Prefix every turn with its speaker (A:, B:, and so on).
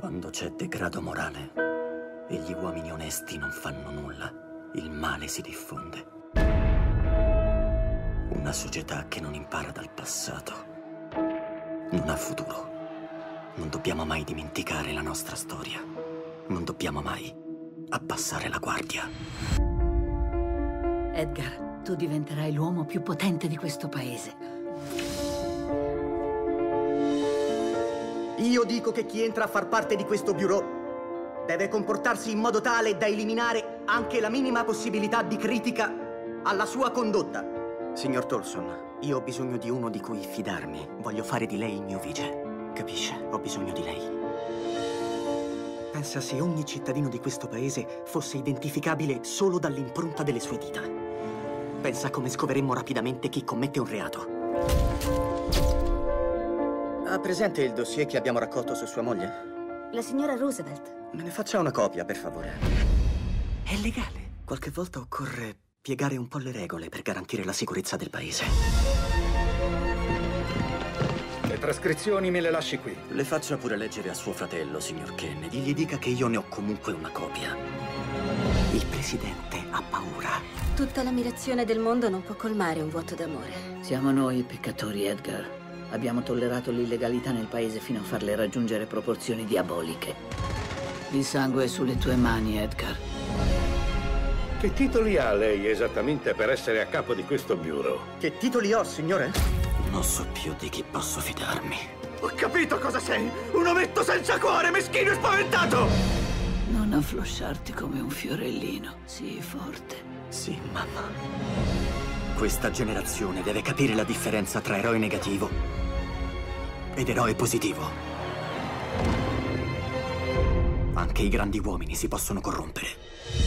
A: Quando c'è degrado morale e gli uomini onesti non fanno nulla, il male si diffonde. Una società che non impara dal passato non ha futuro. Non dobbiamo mai dimenticare la nostra storia. Non dobbiamo mai abbassare la guardia.
B: Edgar, tu diventerai l'uomo più potente di questo paese.
C: Io dico che chi entra a far parte di questo bureau deve comportarsi in modo tale da eliminare anche la minima possibilità di critica alla sua condotta.
A: Signor Tolson, io ho bisogno di uno di cui fidarmi. Voglio fare di lei il mio vice. Capisce? Ho bisogno di lei. Pensa se ogni cittadino di questo paese fosse identificabile solo dall'impronta delle sue dita. Pensa come scoveremmo rapidamente chi commette un reato. Ha presente il dossier che abbiamo raccolto su sua moglie?
D: La signora Roosevelt.
A: Me ne faccia una copia, per favore. È legale. Qualche volta occorre piegare un po' le regole per garantire la sicurezza del paese.
E: Le trascrizioni me le lasci qui.
A: Le faccia pure leggere a suo fratello, signor Kennedy. Gli dica che io ne ho comunque una copia. Il presidente ha paura.
D: Tutta l'ammirazione del mondo non può colmare un vuoto d'amore.
B: Siamo noi i peccatori, Edgar. Abbiamo tollerato l'illegalità nel paese fino a farle raggiungere proporzioni diaboliche. Il sangue è sulle tue mani, Edgar.
E: Che titoli ha lei esattamente per essere a capo di questo bureau?
C: Che titoli ho, signore?
A: Non so più di chi posso fidarmi.
C: Ho capito cosa sei! Un ometto senza cuore, meschino e spaventato!
B: Non afflosciarti come un fiorellino. Sii forte.
A: Sì, mamma. Questa generazione deve capire la differenza tra eroe negativo ed eroe positivo. Anche i grandi uomini si possono corrompere.